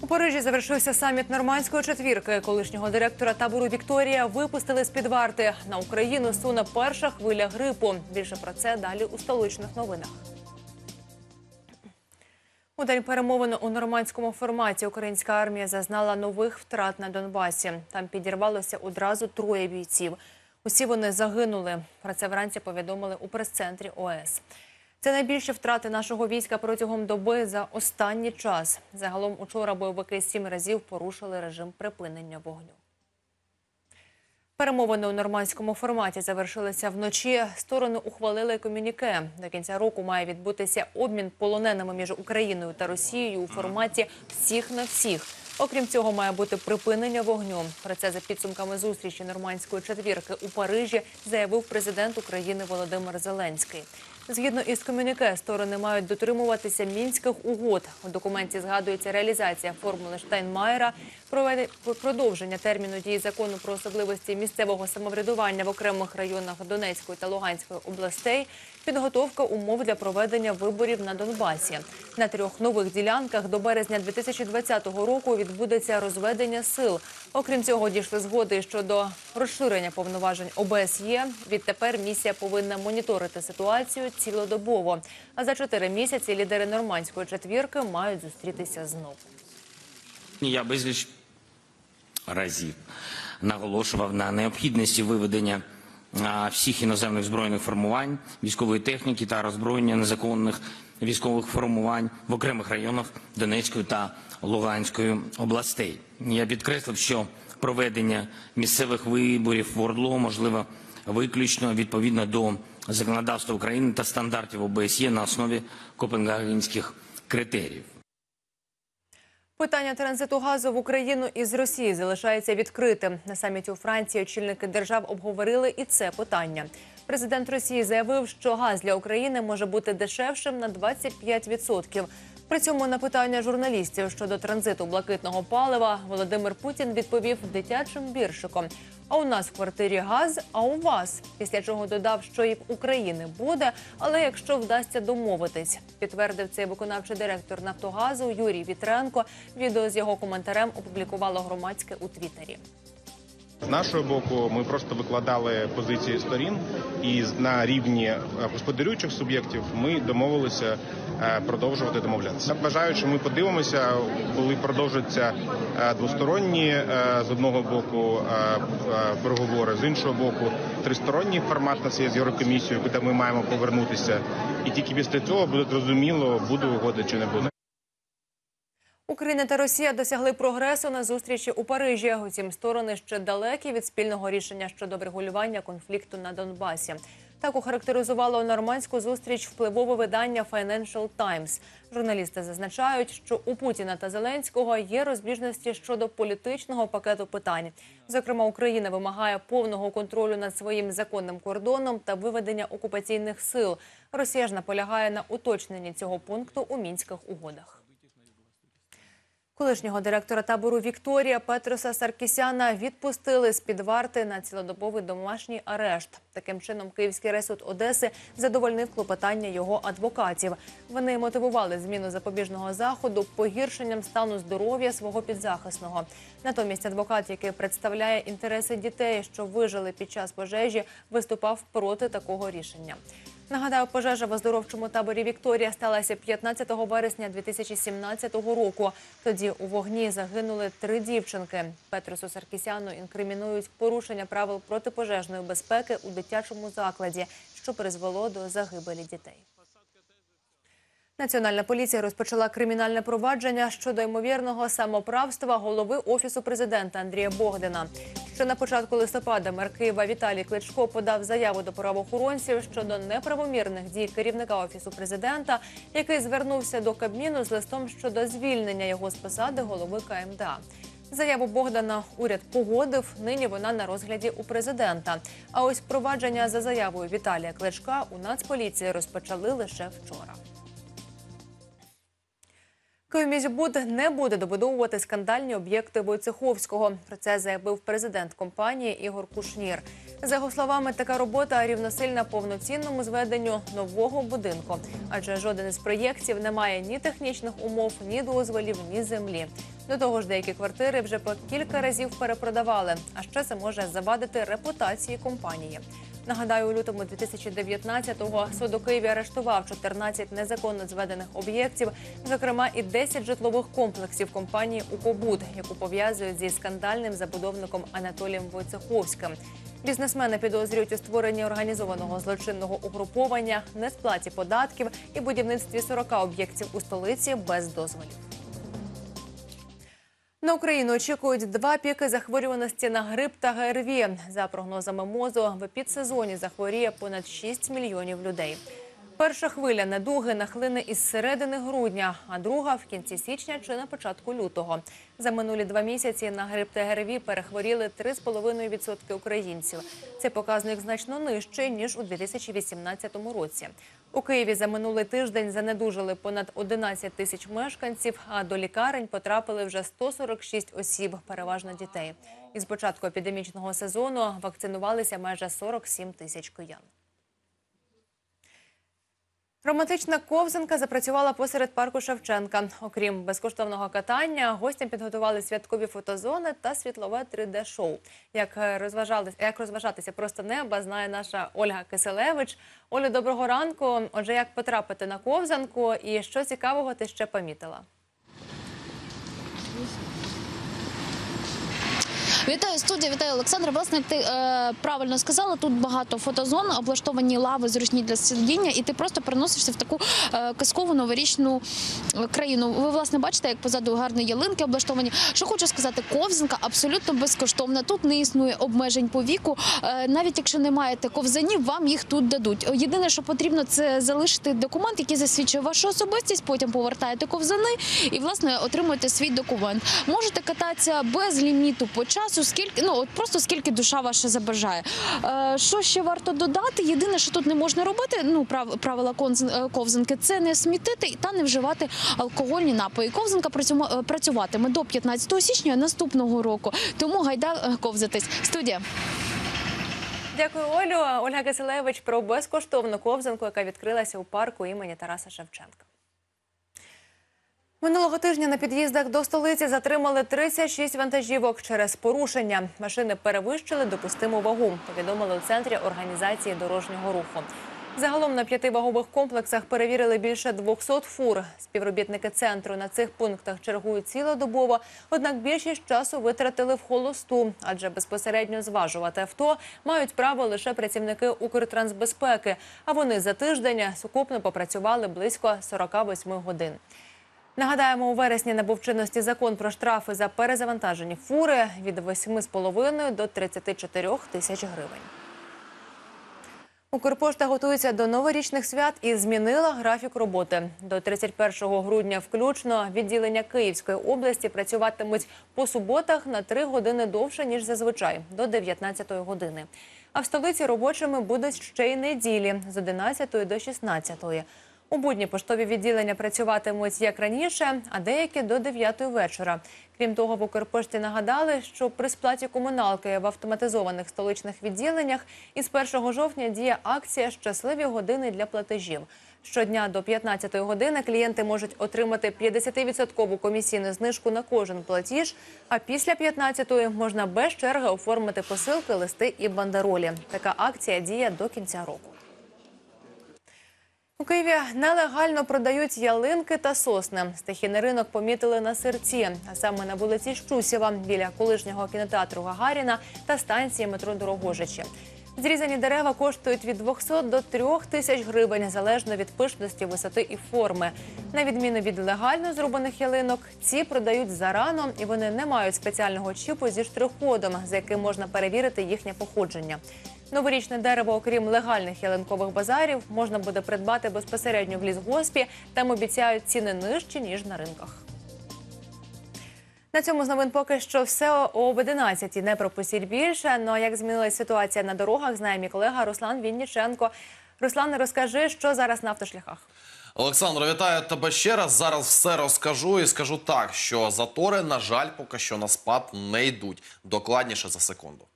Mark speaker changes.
Speaker 1: У Парижі завершився саміт нормандської четвірки. Колишнього директора табору «Вікторія» випустили з-під варти. На Україну суне перша хвиля грипу. Більше про це далі у столичних новинах. У день перемовин у нормандському форматі українська армія зазнала нових втрат на Донбасі. Там підірвалося одразу 3 бійців. Усі вони загинули. Про це вранці повідомили у прес-центрі ОС. Це найбільші втрати нашого війська протягом доби за останній час. Загалом учора бойовики 7 разів порушили режим припинення вогню. Перемовини у нормандському форматі завершилися вночі. Сторони ухвалили комюніке. До кінця року має відбутися обмін полоненими між Україною та Росією у форматі «всіх на всіх». Окрім цього, має бути припинення вогню. Про це за підсумками зустрічі нормандської четвірки у Парижі заявив президент України Володимир Зеленський. Згідно із комюніке, сторони мають дотримуватися Мінських угод. У документі згадується реалізація формули Штайнмаєра, продовження терміну дії закону про особливості місцевого самоврядування в окремих районах Донецької та Луганської областей, підготовка умов для проведення виборів на Донбасі. На 3 нових ділянках до березня 2020 року відбудеться розведення сил. Окрім цього, дійшли згоди щодо розширення повноважень ОБСЄ. Відтепер місія повинна моніторити ситуацію цілодобово. А за 4 місяці лідери нормандської четвірки мають зустрітися знову.
Speaker 2: Я безліч разів наголошував на необхідності виведення всіх іноземних збройних формувань, військової техніки та роззброєння незаконних військових формувань в окремих районах Донецької та Луганської областей. Я підкреслив, що проведення місцевих виборів в ОРДЛО можливо виключно відповідно до законодавства України та стандартів ОБСЄ на основі копенгагенських критеріїв.
Speaker 1: Питання транзиту газу в Україну із Росії залишається відкритим. На саміті у Франції очільники держав обговорили і це питання. Президент Росії заявив, що газ для України може бути дешевшим на 25%. При цьому на питання журналістів щодо транзиту блакитного палива Володимир Путін відповів дитячим віршиком: «А у нас в квартирі газ, а у вас». Після чого додав, що і в України буде, але якщо вдасться домовитись. Підтвердив це виконавчий директор «Нафтогазу» Юрій Вітренко. Відео з його коментарем опублікувало громадське у Твіттері.
Speaker 3: З нашого боку, ми просто викладали позиції сторін, і на рівні господарюючих суб'єктів ми домовилися продовжувати домовлятися. Бажаю, що ми подивимося, коли продовжаться двосторонні, з одного боку, переговори, з іншого боку, тристоронній формат на з Єврокомісією, куди ми маємо повернутися. І тільки після цього буде зрозуміло, буде угода чи не буде.
Speaker 1: Україна та Росія досягли прогресу на зустрічі у Парижі. Утім, сторони ще далекі від спільного рішення щодо врегулювання конфлікту на Донбасі. Так охарактеризувало нормандську зустріч впливове видання Financial Times. Журналісти зазначають, що у Путіна та Зеленського є розбіжності щодо політичного пакету питань. Зокрема, Україна вимагає повного контролю над своїм законним кордоном та виведення окупаційних сил. Росія ж наполягає на уточненні цього пункту у Мінських угодах. Колишнього директора табору «Вікторія» Петроса Саркісяна відпустили з-під варти на цілодобовий домашній арешт. Таким чином, Київський райсуд Одеси задовольнив клопотання його адвокатів. Вони мотивували зміну запобіжного заходу погіршенням стану здоров'я свого підзахисного. Натомість адвокат, який представляє інтереси дітей, що вижили під час пожежі, виступав проти такого рішення. Нагадаю, пожежа в оздоровчому таборі «Вікторія» сталася 15 вересня 2017 року. Тоді у вогні загинули 3 дівчинки. Петросу Саркісяну інкримінують порушення правил протипожежної безпеки у дитячому закладі, що призвело до загибелі дітей. Національна поліція розпочала кримінальне провадження щодо ймовірного самоправства голови Офісу президента Андрія Богдана. Ще на початку листопада мер Києва Віталій Кличко подав заяву до правоохоронців щодо неправомірних дій керівника Офісу президента, який звернувся до Кабміну з листом щодо звільнення його з посади голови КМДА. Заяву Богдана уряд погодив, нині вона на розгляді у президента. А ось провадження за заявою Віталія Кличка у Нацполіції розпочали лише вчора. Київміськбуд не буде добудовувати скандальні об'єкти Войцеховського. Про це заявив президент компанії Ігор Кушнір. За його словами, така робота рівносильна повноцінному зведенню нового будинку. Адже жоден із проєктів не має ні технічних умов, ні дозволів, ні землі. До того ж, деякі квартири вже по кілька разів перепродавали. А ще це може завадити репутації компанії. Нагадаю, у лютому 2019-го суд у Києві арештував 14 незаконно зведених об'єктів, зокрема і 10 житлових комплексів компанії «Укобуд», яку пов'язують зі скандальним забудовником Анатолієм Войцеховським. Бізнесмени підозрюють у створенні організованого злочинного угруповання, несплаті податків і будівництві 40 об'єктів у столиці без дозволів. На Україну очікують 2 піки захворюваності на грип та ГРВІ. За прогнозами МОЗу, в епідсезоні захворіє понад 6 мільйонів людей. Перша хвиля недуги нахлине із середини грудня, а друга – в кінці січня чи на початку лютого. За минулі 2 місяці на грип та ГРВІ перехворіли 3,5% українців. Цей показник значно нижчий, ніж у 2018 році. У Києві за минулий тиждень занедужили понад 11 тисяч мешканців, а до лікарень потрапили вже 146 осіб, переважно дітей. Із початку епідемічного сезону вакцинувалися майже 47 тисяч киян. Романтична ковзанка запрацювала посеред парку Шевченка. Окрім безкоштовного катання, гостям підготували святкові фотозони та світлове 3D-шоу. Як розважатися просто неба, знає наша Ольга Киселевич. Олю, доброго ранку. Отже, як потрапити на ковзанку і що цікавого ти ще помітила?
Speaker 4: Вітаю, студія, вітаю, Олександра. Власне, ти правильно сказала, тут багато фотозон, облаштовані лави зручні для сидіння, і ти просто переносишся в таку казкову новорічну країну. Ви, власне, бачите, як позаду гарні ялинки облаштовані. Що хочу сказати, ковзанка абсолютно безкоштовна. Тут не існує обмежень по віку. Навіть якщо не маєте ковзанів, вам їх тут дадуть. Єдине, що потрібно, це залишити документ, який засвідчує вашу особистість, потім повертаєте ковзани і, власне, отримуєте свій документ. Можете кататися без ліміту по часу, просто скільки душа ваша забажає. Що ще варто додати? Єдине, що тут не можна робити, правила ковзанки, це не смітити та не вживати алкогольні напої. Ковзанка працюватиме до 15 січня наступного року. Тому гайда ковзатись. Студія.
Speaker 1: Дякую, Олю. Ольга Киселевич про безкоштовну ковзанку, яка відкрилася у парку імені Тараса Шевченка. Минулого тижня на під'їздах до столиці затримали 36 вантажівок через порушення. Машини перевищили допустиму вагу, повідомили у Центрі організації дорожнього руху. Загалом на 5 вагових комплексах перевірили більше 200 фур. Співробітники центру на цих пунктах чергують цілодобово, однак більшість часу витратили в холосту, адже безпосередньо зважувати авто мають право лише працівники Укртрансбезпеки, а вони за тиждень сукупно попрацювали близько 48 годин. Нагадаємо, у вересні набув чинності закон про штрафи за перезавантажені фури від 8,5 до 34 тисяч гривень. Укрпошта готується до новорічних свят і змінила графік роботи. До 31 грудня включно відділення Київської області працюватимуть по суботах на 3 години довше, ніж зазвичай, до 19 години. А в столиці робочими будуть ще й неділі з 11 до 16. У будні поштові відділення працюватимуть як раніше, а деякі до 9 вечора. Крім того, в Укрпошті нагадали, що при сплаті комуналки в автоматизованих столичних відділеннях із 1 жовтня діє акція «Щасливі години для платежів». Щодня до 15 години клієнти можуть отримати 50% комісійну знижку на кожен платіж, а після 15-ї можна без черги оформити посилки, листи і бандеролі. Така акція діє до кінця року. У Києві нелегально продають ялинки та сосни. Стихійний ринок помітили на Сирці, а саме на вулиці Щусєва, біля колишнього кінотеатру Гагаріна та станції метро Дорогожичі. Зрізані дерева коштують від 200 до 3 тисяч гривень, залежно від пишності, висоти і форми. На відміну від легально зрубаних ялинок, ці продають зарано і вони не мають спеціального чіпу зі штрих-кодом, за яким можна перевірити їхнє походження. Новорічне дерево, окрім легальних ялинкових базарів, можна буде придбати безпосередньо в лісгоспі. Там обіцяють ціни нижчі, ніж на ринках. На цьому з новин поки що все. Об 11-й не пропустіть більше. Ну а як змінилася ситуація на дорогах, знає мій колега Руслан Вінніченко. Руслане, розкажи, що зараз на автошляхах.
Speaker 5: Олександро, вітаю тебе ще раз. Зараз все розкажу і скажу так, що затори, на жаль, поки що на спад не йдуть. Докладніше за секунду.